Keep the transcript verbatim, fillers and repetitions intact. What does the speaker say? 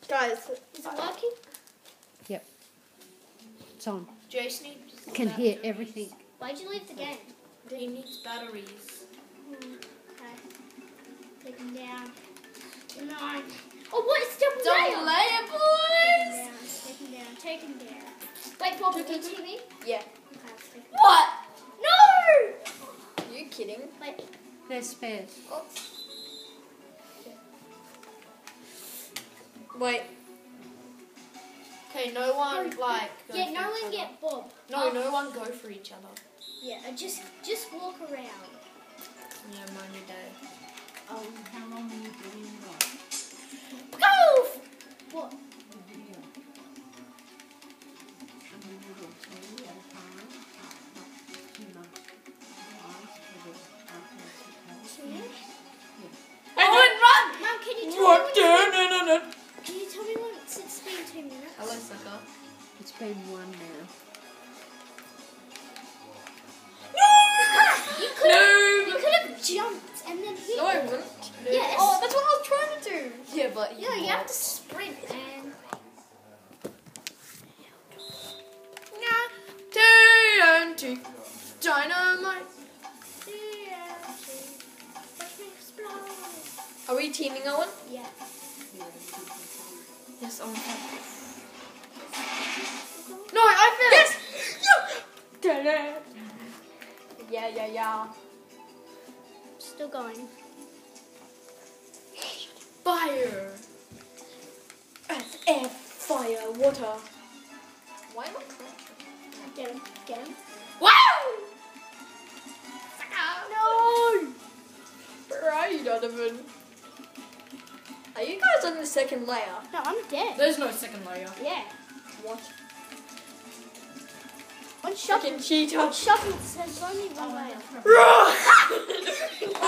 Guys, Is it working? Yep. It's on. Jason needs I can hear batteries. everything. Why'd you leave the game? He needs batteries. Hmm, okay. Take him down. Nine. Oh, what? It's double Double layer. layer, boys! Take him down. Take him down. Take him down. Wait, Bob, can you see me? Yeah. Okay, let's take him What? No! Are you kidding? Wait. There's spares. Oh. Wait. Okay, no one like. Go Yeah, for no each one other. get Bob. No, Oh, no one go for each other. Yeah, uh, just just walk around. Yeah, mind your day. Oh, how long are you doing that? Go! What? I wouldn't run! Mum, can you tell What? me when, No, no, no, no. can you tell me when it's, it's been two minutes? Hello, sucker. It's been one now. You could have No! you could have jumped and then hit. No, I it. wouldn't. Yes. Oh, that's what I was trying to do. Yeah, but Yeah, you have to sprint and T N T. Dynamite. Are we teaming, Owen? yeah. Yes, Owen. No, I failed. Yes. Yeah, yeah, yeah. Still going. Fire. Earth, air, fire, water. Why am I crouching? Get him. Get him. Wow! No! Where are you, Donovan? Are you guys on the second layer? No, I'm dead. There's no second layer. Yeah. What? One shot. Fucking cheater. One shot says only one layer. Run!